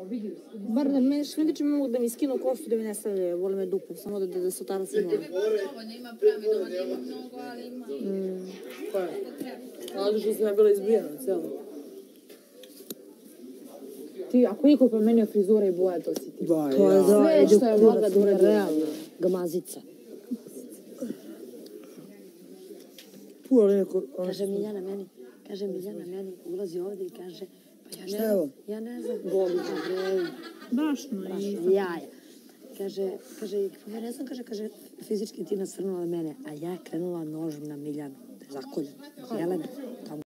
Bar da me što ne tiče mogu da mi skinu kosu da mi ne stavljaju, vole me dupe, samo da se utara svima. Ovo nema pravi doma, nema mnogo, ali ima. Pa je. Ali što sam ja bila izbrijana cijelo. Ti, ako iko promenio frizura i boja, to si ti. To je Sve što je mogla da uradi. realna gamazica. Puno li neko... Kaže Miljana meni, ulazi ovdje i kaže, pa ja ne Šta je znam, ovo? ja ne znam, Bog, Brašno i... jaja. Kaže, pa ja ne znam, kaže, fizički ti nasrnula mene, a ja krenula nožom na Miljanu, zakoljen, jelena, tamo.